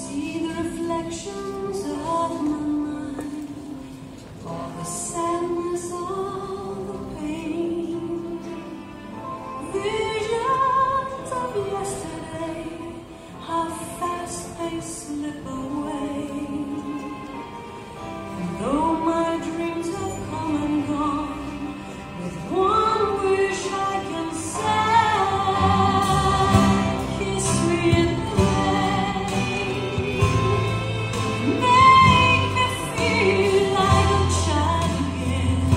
see the reflections of my mind, all the sadness, all the pain, visions of yesterday, how fast they slip away. And though my dreams have come and gone, with one wish I can say, kiss me in the rain, make me feel like a child again,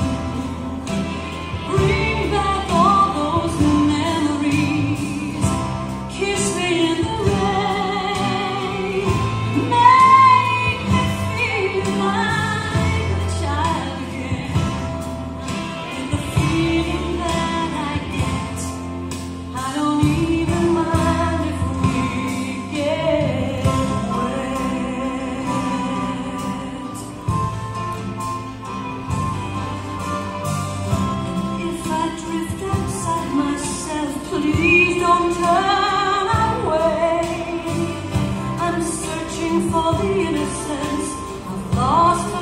bring back all those memories, kiss me in the rain, make me feel like a child again, and the feeling that I get, I don't even mind if we get wet. And if I drift outside myself, please don't turn away. I'm searching for the innocence I've lost.